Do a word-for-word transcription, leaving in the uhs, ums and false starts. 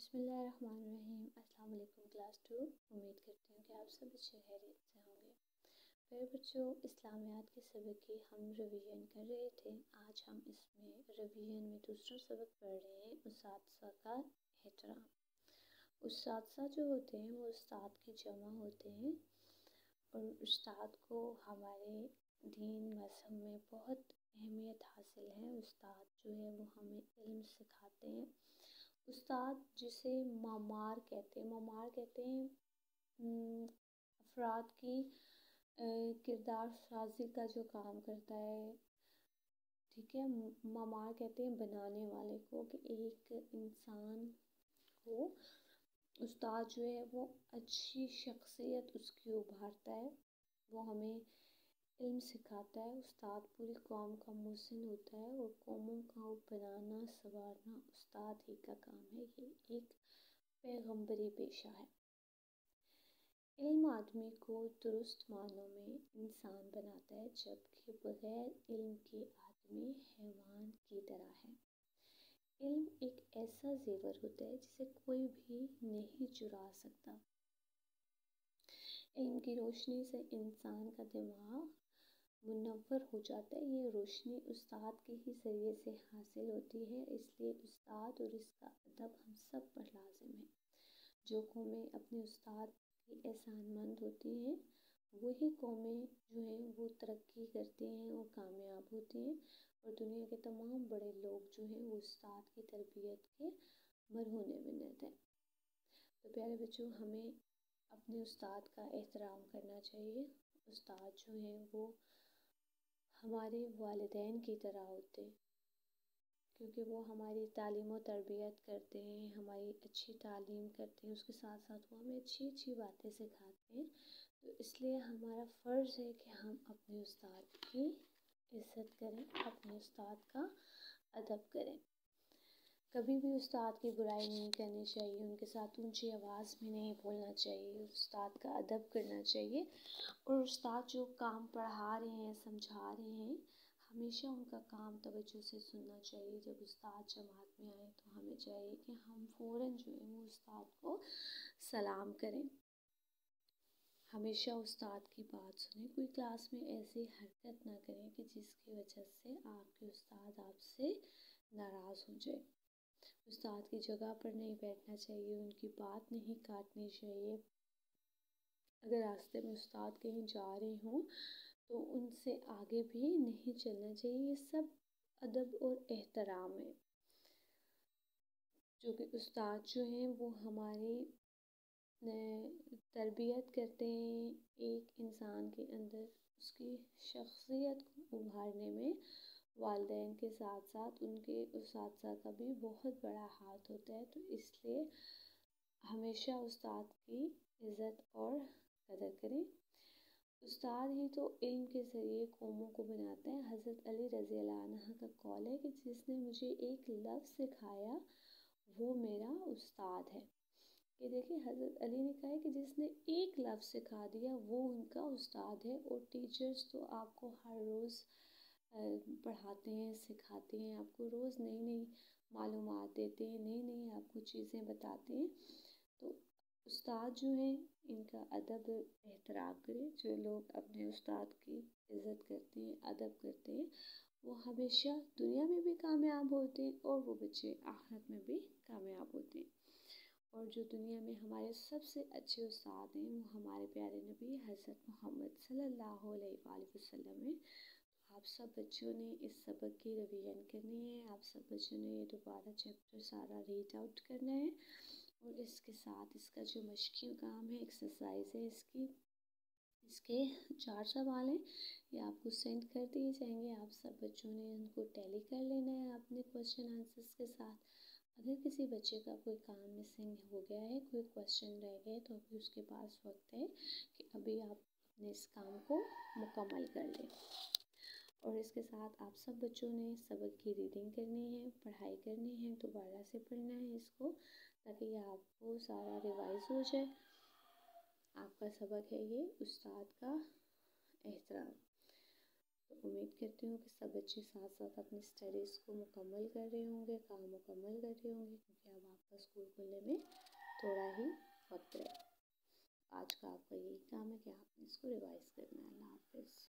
बिस्मिल्लाहिर्रहमानिर्रहीम। अस्सलाम वालेकुम क्लास टू। उम्मीद करती हूँ कि आप सब अच्छे खैरियत से होंगे। फिर बच्चों, इस्लामियात के सबक की हम रिवीजन कर रहे थे। आज हम इसमें रिवीजन में दूसरा सबक पढ़ रहे हैं, उस्ताद का एहतराम। उस्ताद जो होते हैं वो उस्ताद की जमा होते हैं और उस्ताद को हमारे दीन मज़हब में बहुत अहमियत हासिल है। उस्ताद जो है वो हमें इल्म सिखाते हैं। उस्ताद जिसे मामार कहते हैं, मामार कहते हैं अफराद की किरदार साजी का जो काम करता है, ठीक है। मामार कहते हैं बनाने वाले को, कि एक इंसान को उस्ताद जो है वो अच्छी शख्सियत उसकी उभारता है, वो हमें इल्म सिखाता है। उस्ताद पूरी कौम का मुहसिन होता है और कौमों का बनाना संवारना उस्ताद ही का काम है। ये एक पैगंबरी पेशा है। इल्म आदमी को दुरुस्त मानों में इंसान बनाता है, जबकि बगैर इल्म के आदमी हैवान की तरह है। इल्म एक ऐसा जेवर होता है जिसे कोई भी नहीं चुरा सकता। इल्म की रोशनी से इंसान का दिमाग मुनव्वर हो जाता है। ये रोशनी उस्ताद के ही ज़रिए से हासिल होती है, इसलिए उस्ताद और इसका अदब हम सब पर लाजिम है। जो कौमें अपने उस्ताद की एहसानमंद होती हैं वही कौमें जो हैं वो तरक्की करती हैं और कामयाब होती हैं, और दुनिया के तमाम बड़े लोग जो हैं वो उस्ताद की तरबियत के मरहूने मिन्नत हैं। तो प्यारे बच्चों, हमें अपने उस्ताद का एहतराम करना चाहिए। उस्ताद जो हैं वो हमारे वालिदैन की तरह होते हैं, क्योंकि वो हमारी तालीम और तरबियत करते हैं, हमारी अच्छी तालीम करते हैं, उसके साथ साथ वो हमें अच्छी अच्छी बातें सिखाते हैं। तो इसलिए हमारा फ़र्ज़ है कि हम अपने उस्ताद की इज़्ज़त करें, अपने उस्ताद का अदब करें। कभी भी उस्ताद की बुराई नहीं करनी चाहिए, उनके साथ ऊंची आवाज़ में नहीं बोलना चाहिए, उस्ताद का अदब करना चाहिए। और उस्ताद जो काम पढ़ा रहे हैं, समझा रहे हैं, हमेशा उनका काम तवज्जो से सुनना चाहिए। जब उस्ताद जमात में आए तो हमें चाहिए कि हम फ़ौरन जो है वो उस्ताद को सलाम करें, हमेशा उस्ताद की बात सुनें। कोई क्लास में ऐसी हरकत ना करें कि जिसकी वजह से आपके उस्ताद आपसे नाराज़ हो जाए। उस्ताद की जगह पर नहीं बैठना चाहिए, उनकी बात नहीं काटनी चाहिए। अगर रास्ते में उस्ताद कहीं जा रहे हों तो उनसे आगे भी नहीं चलना चाहिए। ये सब अदब और एहतराम है, जो कि उस्ताद जो हैं वो हमारी तरबियत करते हैं। एक इंसान के अंदर उसकी शख्सियत को उभारने में वालिदैन के साथ साथ उनके उस्ताद का भी बहुत बड़ा हाथ होता है। तो इसलिए हमेशा उस्ताद की इज़्ज़त और कदर करें। उस्ताद ही तो इल्म के ज़रिए कौमों को बनाता है। हज़रत अली रज़ी अल्लाह अन्हु का कौल है कि जिसने मुझे एक लफ्ज़ सिखाया वो मेरा उस्ताद है। कि देखिए, हज़रत अली ने कहा है कि जिसने एक लफ्ज़ सिखा दिया वो उनका उस्ताद है। और टीचर्स तो आपको हर रोज़ पढ़ाते हैं, सिखाते हैं, आपको रोज़ नई नई मालूमात देते हैं, नई नई आपको चीज़ें बताते हैं। तो उस्ताद जो हैं इनका अदब एहतराम करें। जो लोग अपने उस्ताद की इज़्ज़त करते हैं, अदब करते हैं, वो हमेशा दुनिया में भी कामयाब होते हैं और वो बच्चे आखिरत में भी कामयाब होते हैं। और जो दुनिया में हमारे सबसे अच्छे उस्ताद हैं वो हमारे प्यारे नबी हज़रत मोहम्मद सल्लल्लाहु अलैहि वसल्लम हैं। तो आप सब बच्चों ने इस सबक की रिवीजन करनी है। आप सब बच्चों ने ये दोबारा चैप्टर सारा रीड आउट करना है, और इसके साथ इसका जो मश्की काम है, एक्सरसाइज है, इसकी इसके चार सवाल हैं, ये आपको सेंड कर दिए जाएंगे। आप सब बच्चों ने उनको टैली कर लेना है अपने क्वेश्चन आंसर्स के साथ। अगर किसी बच्चे का कोई काम मिसिंग हो गया है, कोई क्वेश्चन रह गए, तो अभी उसके पास वक्त है कि अभी आप अपने इस काम को मुकम्मल कर लें। और इसके साथ आप सब बच्चों ने सबक की रीडिंग करनी है, पढ़ाई करनी है, दोबारा से पढ़ना है इसको, ताकि आपको सारा रिवाइज हो जाए। आपका सबक है ये उस्ताद का एहतराम। तो उम्मीद करती हूँ कि सब बच्चे साथ साथ अपनी स्टडीज़ को मुकम्मल कर रहे होंगे, काम मुकम्मल कर रहे होंगे, क्योंकि अब आपका स्कूल खुलने में थोड़ा ही वक्त है। आज का आपका यही काम है कि आपने इसको रिवाइज़ करना है। अल्लाह हाफ़िज़।